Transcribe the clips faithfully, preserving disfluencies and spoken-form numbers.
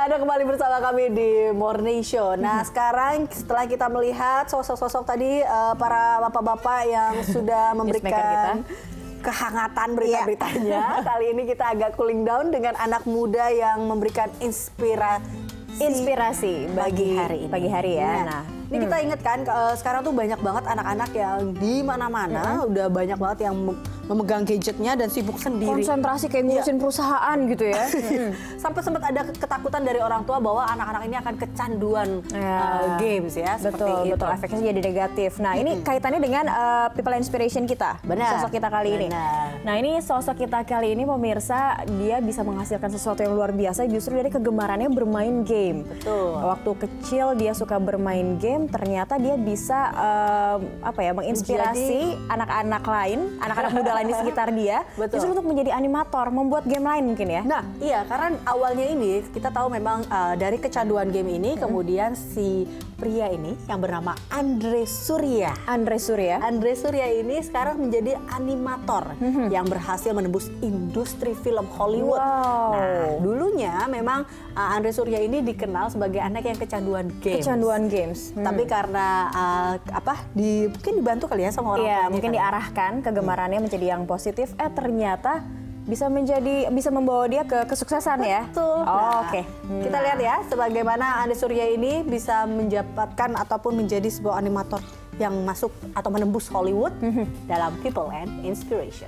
Ya, Anda kembali bersama kami di Morning Show. Nah, sekarang setelah kita melihat sosok-sosok tadi, uh, para bapak-bapak yang sudah memberikan kehangatan berita-beritanya, kali ini kita agak cooling down dengan anak muda yang memberikan inspirasi inspirasi bagi hari ini. Pagi hari ya. Nah, nah ini hmm. kita ingat kan, uh, sekarang tuh banyak banget anak-anak yang di mana-mana, hmm. udah banyak banget yang memegang gadgetnya dan sibuk sendiri. Konsentrasi kayak ngurusin ya. perusahaan gitu ya. Sampai sempat ada ketakutan dari orang tua bahwa anak-anak ini akan kecanduan ya. uh, games ya. Betul, betul. Itu. Efeknya jadi negatif. Nah, ini hmm. kaitannya dengan uh, people inspiration kita. Benar. Sosok kita kali Benar. ini. Nah, ini sosok kita kali ini pemirsa, dia bisa menghasilkan sesuatu yang luar biasa justru dari kegemarannya bermain game. Betul. Waktu kecil dia suka bermain game, ternyata dia bisa uh, apa ya, menginspirasi anak-anak lain, anak-anak muda lain di sekitar dia. Betul. Justru untuk menjadi animator, membuat game lain mungkin ya. Nah, iya, karena awalnya ini kita tahu memang uh, dari kecanduan game ini, hmm. kemudian si pria ini yang bernama Andre Surya. Andre Surya. Andre Surya ini sekarang menjadi animator hmm. yang berhasil menembus industri film Hollywood. Wow. Nah, dulunya memang uh, Andre Surya ini dikenal sebagai anak yang kecanduan games. Kecanduan games. Hmm. Tapi karena uh, apa? Di mungkin dibantu kali ya sama orang tuanya. Iya, mungkin kan? diarahkan kegemarannya hmm. menjadi yang positif. Eh ternyata bisa menjadi bisa membawa dia ke kesuksesan. Betul. Ya. Oh, Nah, Oke. Okay. Hmm. Kita lihat ya sebagaimana Andre Surya ini bisa mendapatkan ataupun menjadi sebuah animator yang masuk atau menembus Hollywood hmm. dalam People and Inspiration.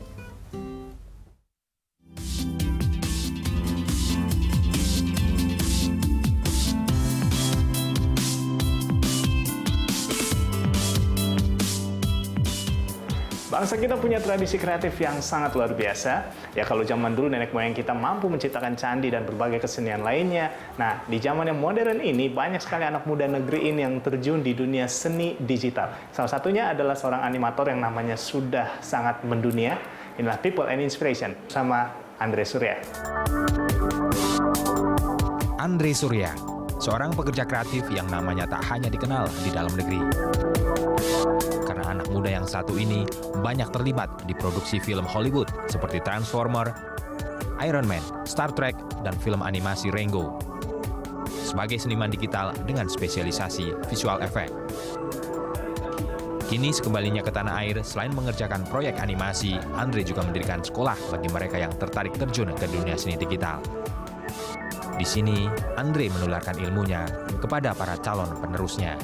Bangsa kita punya tradisi kreatif yang sangat luar biasa. Ya kalau zaman dulu nenek moyang kita mampu menciptakan candi dan berbagai kesenian lainnya. Nah, di zaman yang modern ini banyak sekali anak muda negeri ini yang terjun di dunia seni digital. Salah satunya adalah seorang animator yang namanya sudah sangat mendunia. Inilah People and Inspiration sama Andre Surya. Andre Surya, seorang pekerja kreatif yang namanya tak hanya dikenal di dalam negeri. Karena anak muda yang satu ini banyak terlibat di produksi film Hollywood seperti Transformer, Iron Man, Star Trek, dan film animasi Rango. Sebagai seniman digital dengan spesialisasi visual effect. Kini sekembalinya ke tanah air, selain mengerjakan proyek animasi, Andre juga mendirikan sekolah bagi mereka yang tertarik terjun ke dunia seni digital. Di sini, Andre menularkan ilmunya kepada para calon penerusnya.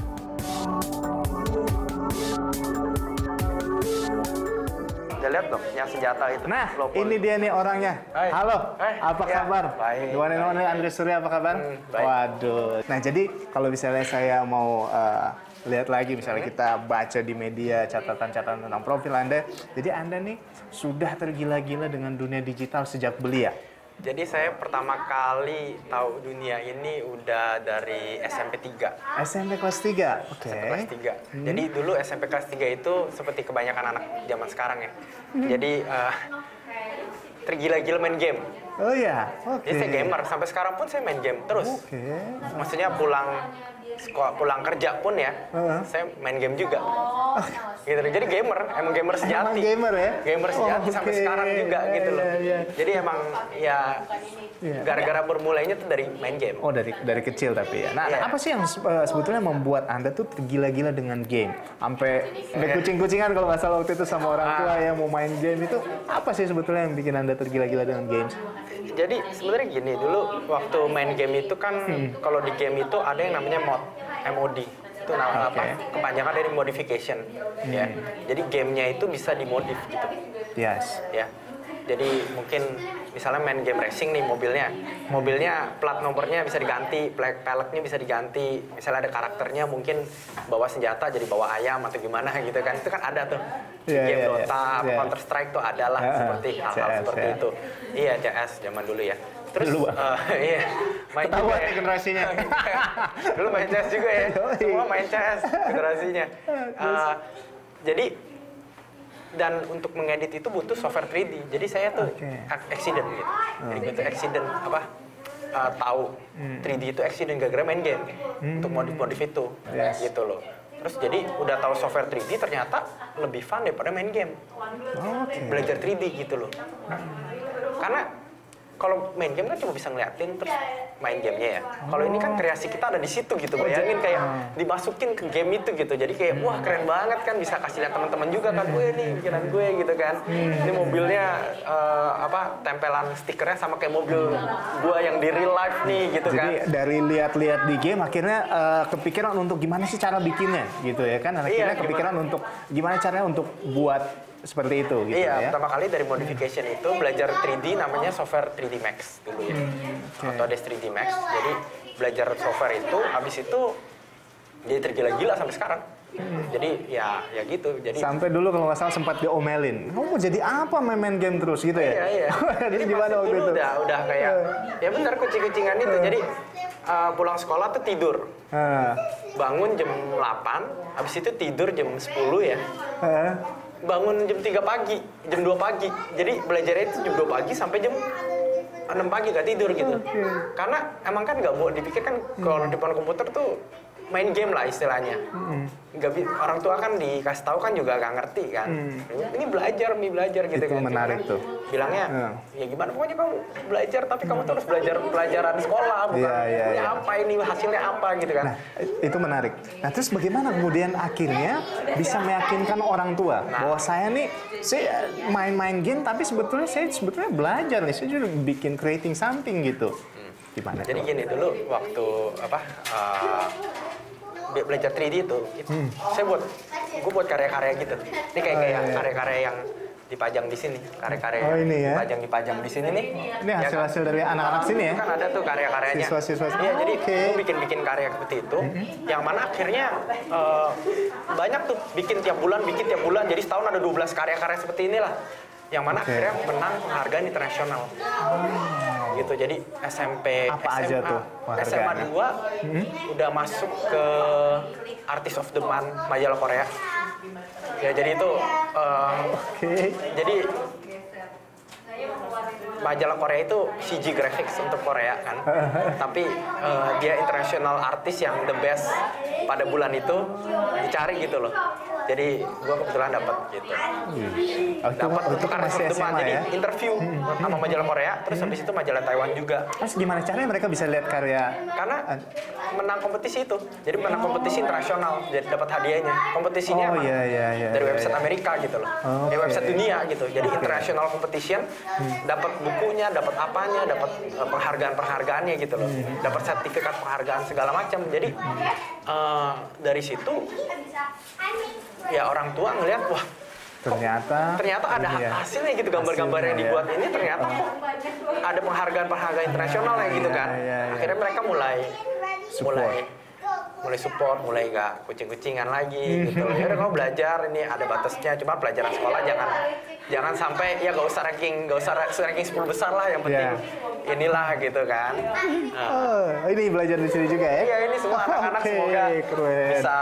Lihat dong, yang senjata itu. Nah, Lopoli. ini dia nih orangnya. Hai. Halo, Hai. apa Ya, kabar? baik. One and only Andre Surya, apa kabar? Hmm, baik. Waduh. Nah, jadi kalau misalnya saya mau uh, lihat lagi, misalnya Hmm. kita baca di media catatan-catatan tentang profil Anda, jadi Anda nih sudah tergila-gila dengan dunia digital sejak belia. Jadi saya pertama kali tahu dunia ini udah dari S M P tiga. S M P kelas tiga? Oke. S M P kelas tiga. Hmm. Jadi dulu S M P kelas tiga itu seperti kebanyakan anak zaman sekarang ya. Hmm. Jadi uh, tergila-gila main game. Oh iya, oke. Jadi saya gamer, sampai sekarang pun saya main game terus. Oke. Maksudnya pulang sekolah, pulang kerja pun ya, uh-huh. saya main game juga. Gitu. Jadi gamer, emang gamer sejati. Emang gamer ya? Gamer sejati oh, sampai okay. sekarang juga yeah, gitu loh. Yeah, yeah. Jadi emang ya yeah. gara-gara bermulainya tuh dari main game. Oh, dari dari kecil tapi ya. Nah, yeah. apa sih yang uh, sebetulnya membuat Anda tuh tergila-gila dengan game? Sampai yeah. kucing-kucingan kalau nggak salah waktu itu sama orang tua yang mau main game itu. Apa sih sebetulnya yang bikin Anda tergila-gila dengan games? Jadi sebenarnya gini, dulu waktu main game itu kan hmm. kalau di game itu ada yang namanya mod, M O D. Itu nama okay. apa? Kepanjangan dari modification. Hmm. Ya. Jadi gamenya itu bisa dimodif gitu. Yes. Ya. Jadi mungkin misalnya main game racing nih mobilnya, mobilnya plat nomornya bisa diganti, peleknya bisa diganti, misalnya ada karakternya mungkin bawa senjata jadi bawa ayam atau gimana gitu kan, itu kan ada tuh yeah, game yeah, Dota, yeah. Yeah. Counter Strike tuh ada lah yeah. seperti hal-hal seperti yeah. itu. Iya C S zaman dulu ya. Terus uh, iya main Ketawa juga ya. generasinya. Dulu main C S juga ya, semua main C S generasinya. Uh, jadi dan untuk mengedit itu butuh software tiga D. Jadi saya tuh okay. accident gitu. Jadi okay. itu accident apa? Uh, tahu hmm. tiga D itu accident gara-gara main game hmm. untuk modif-modif itu. Yes. Gitu loh. Terus jadi udah tahu software tiga D ternyata lebih fun daripada main game. Okay. Belajar tiga D gitu loh. Karena kalau main game kan cuma bisa ngeliatin terus main gamenya ya. Kalau ini kan kreasi kita ada di situ gitu. Bayangin kayak dimasukin ke game itu gitu. Jadi kayak wah keren banget kan, bisa kasih lihat teman-teman juga kan. Gue nih bikinan gue gitu kan. Ini mobilnya uh, apa tempelan stikernya sama kayak mobil gue yang di real life nih gitu. Jadi kan. Jadi dari lihat-lihat di game akhirnya uh, kepikiran untuk gimana sih cara bikinnya gitu ya kan? Akhirnya iya, kepikiran gimana? untuk gimana caranya untuk buat seperti itu gitu iya, ya. Pertama kali dari modification itu belajar tiga D namanya software tiga D Max dulu ya. Hmm, okay. Autodesk tiga D Max. Jadi belajar software itu habis itu jadi tergila-gila sampai sekarang. Hmm. Jadi ya ya gitu. Jadi sampai dulu kalau nggak salah sempat diomelin. Kamu mau jadi apa main-main game terus gitu ya? Iya, iya. Jadi gimana waktu itu? Udah udah kayak ya benar kucing-kucingan itu. Jadi uh, pulang sekolah tuh tidur. Uh. Bangun jam delapan, habis itu tidur jam sepuluh ya. Uh. Bangun jam tiga pagi, jam dua pagi. Jadi belajarnya itu jam dua pagi sampai jam enam pagi gak tidur gitu. Okay. Karena emang kan nggak mau dipikir kan kalau di depan komputer tuh main game lah istilahnya. Nggak mm. orang tua kan dikasih tahu kan juga nggak ngerti kan. Mm. Ini belajar, mi belajar gitu itu kan. Menarik kan, tuh. Bilangnya mm. ya gimana pokoknya kamu belajar tapi kamu terus belajar pelajaran sekolah bukan yeah, yeah, ini yeah. apa ini hasilnya apa gitu kan. Nah, itu menarik. Nah, terus bagaimana kemudian akhirnya bisa meyakinkan orang tua nah. bahwa saya nih saya main-main game tapi sebetulnya saya sebetulnya belajar nih, saya juga bikin creating something gitu. Hmm. Gimana? Jadi gini dulu waktu apa uh, belajar tiga D itu, itu hmm. saya buat, gue buat karya-karya gitu. Ini kayak oh, kayak iya. karya-karya yang dipajang di sini, karya-karya oh, ini ya? dipajang dipajang di sini nih. Ini hasil-hasil ya, dari anak-anak sini ya? Kan ada tuh karya-karyanya. Siswa-siswa. Iya, jadi okay. gue bikin-bikin karya seperti itu, mm-hmm. yang mana akhirnya uh, banyak tuh bikin tiap bulan, bikin tiap bulan. Jadi setahun ada dua belas karya-karya seperti inilah. Yang mana okay. akhirnya menang penghargaan internasional. Oh. Gitu, jadi S M P, apa S M A, aja tuh S M A dua hmm? udah masuk ke Artist of the Month majalah Korea. Ya jadi itu, uh, okay. jadi majalah Korea itu C G Graphics untuk Korea kan. Tapi uh, dia international artist yang the best pada bulan itu dicari gitu loh. Jadi gue kebetulan dapat gitu. Hmm. Dapat untuk Artist of the Month. Jadi ya? Interview hmm. sama majalah Korea, terus hmm. habis itu majalah Taiwan juga. Terus gimana caranya mereka bisa lihat karya? Karena menang kompetisi itu. Jadi menang kompetisi internasional, jadi dapat hadiahnya. Kompetisinya oh, iya, iya, iya, dari website iya. Amerika gitu loh. Okay. Dari website dunia gitu. Jadi okay. international competition, hmm. dapat bukunya, dapat apanya, dapat uh, penghargaan-penghargaannya gitu loh. Hmm. Dapat sertifikat penghargaan segala macam. Jadi uh, dari situ ya orang tua ngelihat wah ternyata ternyata ada ya. hasilnya gitu, gambar-gambar yang dibuat ya. Ini ternyata kok ada penghargaan-penghargaan internasional ya gitu kan. Ya, ya, ya. Akhirnya mereka mulai support. mulai mulai support, mulai nggak kucing-kucingan lagi gitu. Ya udah kamu belajar, ini ada batasnya, cuma pelajaran sekolah jangan jangan sampai ya nggak usah ranking nggak usah ranking sepuluh besar lah, yang penting yeah. inilah gitu kan. Nah. Oh, ini belajar di sini juga ya? Iya, ini semua anak-anak okay, semoga keren. bisa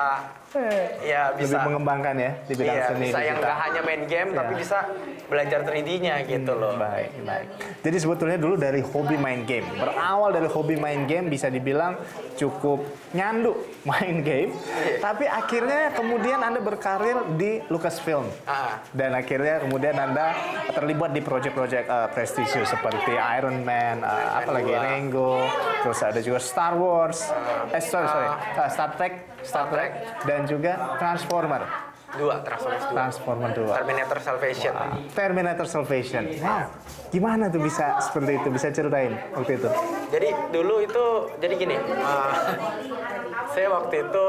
ya bisa lebih mengembangkan ya di bidang iya, seni. Bisa yang nggak hanya main game, yeah. tapi bisa belajar tiga D-nya gitu loh. Hmm, baik, baik. Jadi sebetulnya dulu dari hobi main game, berawal dari hobi main game bisa dibilang cukup nyandu main game, yeah. tapi akhirnya kemudian Anda berkarir di Lucasfilm. Ah. Dan akhirnya kemudian Anda terlibat di proyek-proyek uh, prestisius seperti Iron Man, uh, apa lagi, Rango, terus ada juga Star Wars, uh, eh sorry, sorry, uh, Star Trek, Star Trek, dan juga Transformer. Dua, Transformers dua. Transformer dua. Terminator Salvation. Wow. Terminator Salvation. Wow. Gimana tuh bisa seperti itu? Bisa ceritain waktu itu? Jadi dulu itu, jadi gini, uh, saya waktu itu,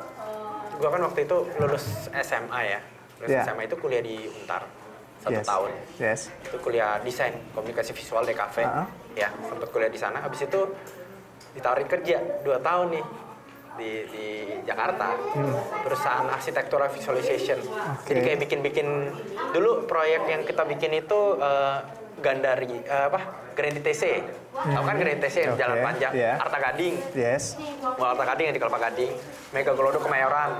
gua kan waktu itu lulus S M A ya. Lulus yeah. S M A itu kuliah di Untar. Satu yes. tahun. Yes. Itu kuliah desain, komunikasi visual D K V. Uh-huh. Ya, sempat kuliah di sana. Habis itu ditawarin kerja dua tahun nih. Di, di Jakarta, hmm. perusahaan arsitektural visualization. Okay. Jadi kayak bikin-bikin dulu proyek yang kita bikin itu uh, Gandari, uh, apa? Grand I T C. Hmm. Tahu kan Grand I T C, okay. Jalan Panjang, yeah. Arta Gading. Yes. Mall Arta Gading yang di Kelapa Gading, Mega Glodok Kemayoran.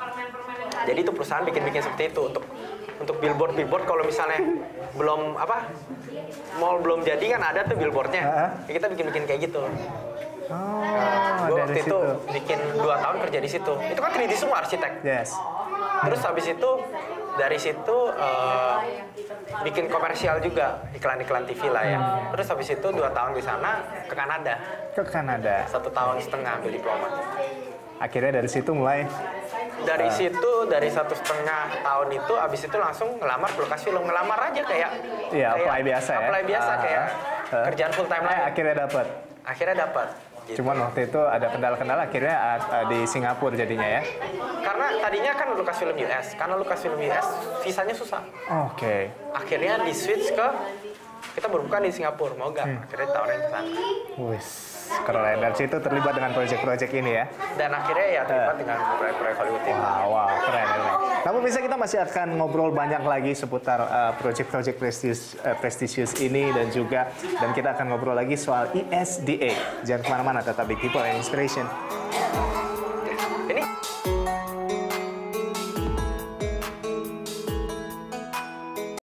Jadi itu perusahaan bikin-bikin seperti itu untuk untuk billboard billboard kalau misalnya belum apa mall belum jadi kan ada tuh billboardnya. Uh-huh. Ya kita bikin-bikin kayak gitu. Oh, nah, gue waktu situ. itu bikin dua tahun kerja di situ. Itu kan tiga D semua arsitek. Yes. Terus habis itu dari situ uh, bikin komersial juga, iklan-iklan T V lah ya. Hmm. Terus habis itu dua tahun di sana ke Kanada. Ke Kanada. Satu tahun setengah ambil diploma. Akhirnya dari situ mulai. Dari uh, situ dari satu setengah tahun itu, abis itu langsung ngelamar ke Lukas Film, ngelamar aja kayak. Iya, kayak apply biasa ya. Apply biasa uh, kayak uh, kerjaan full time eh, lain. Akhirnya dapat. Akhirnya dapat. Gitu. Cuman waktu itu ada kendala-kendala, akhirnya uh, di Singapura jadinya ya. Karena tadinya kan Lukas Film U S, karena Lukas Film U S visanya susah. Oke. Okay. Akhirnya di switch ke kita berbuka di Singapura, mau gak? Hmm. Akhirnya tawarin ke sana. Wis, keren. Dan situ terlibat dengan proyek-proyek ini ya? Dan akhirnya ya terlibat uh. dengan proyek-proyek Hollywood ini. Wow, wow, keren, keren. Namun bisa kita masih akan ngobrol banyak lagi seputar uh, proyek-proyek prestis, uh, prestisius ini dan juga dan kita akan ngobrol lagi soal I S D A. Jangan kemana-mana, tetap di People and Inspiration.